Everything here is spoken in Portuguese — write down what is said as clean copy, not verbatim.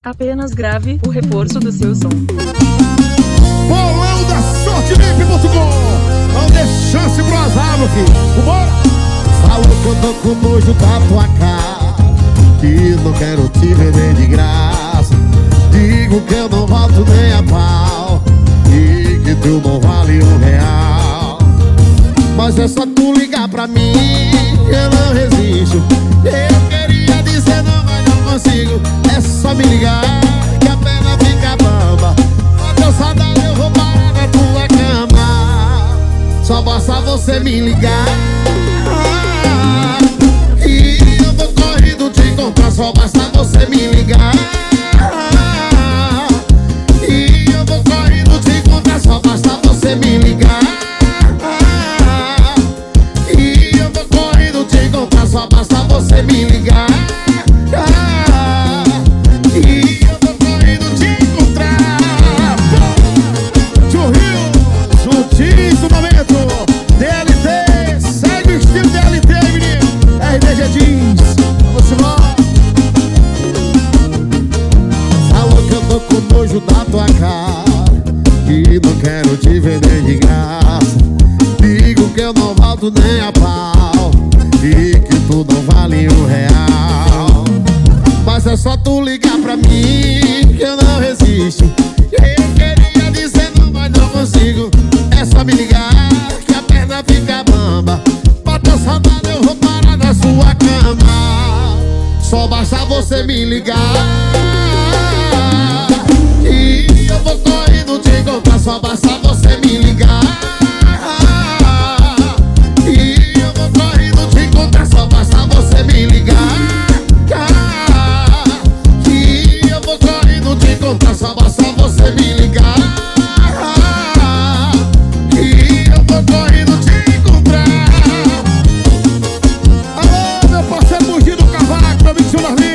Apenas grave o reforço do seu som. Bolão da sorte.com. Não dê chance pro azar, meu filho. Vambora! Falo que eu tô com nojo da tua cara, que não quero te ver nem de graça. Digo que eu não volto nem a pau e que tu não vale R$1. Mas é só tu ligar pra mim que eu não resisto. Eu queria dizer não, mas não consigo. É só me ligar que a perna fica bamba. Quando eu saudade eu vou parar na tua cama. Só basta você me ligar e eu vou correndo te encontrar. Só basta você me ligar e eu vou correndo te encontrar. Só basta você me ligar e eu vou correndo te encontrar. Só basta você me ligar e eu vou correndo te encontrar. Tio Rio, juntinho no momento. DLT, segue o estilo DLT, menino. RDG Jeans, vamos embora. Falou que eu tô com nojo da tua cara, que não quero te ver nem de graça. Digo que eu não volto nem a pau e que tu não vale R$1. Mas é só tu ligar pra mim que eu não resisto. Eu queria dizer não, mas não consigo. É só me ligar que a perna fica bamba. Bota saudade, eu vou parar na sua cama. Só basta você me ligar e eu vou correndo te encontrar. Só basta você me ligar e eu vou correndo te encontrar. Só basta você me ligar e eu vou correndo te encontrar. Só basta você me ligar e eu vou correndo te encontrar. Alô, meu parceiro Mugi do Cavaco, meu amigo Senhor Narlinho.